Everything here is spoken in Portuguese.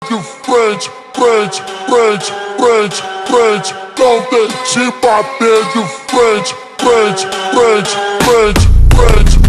de frente, frente, frente, frente, frente. Não deixe bater de frente, frente, frente, frente, frente.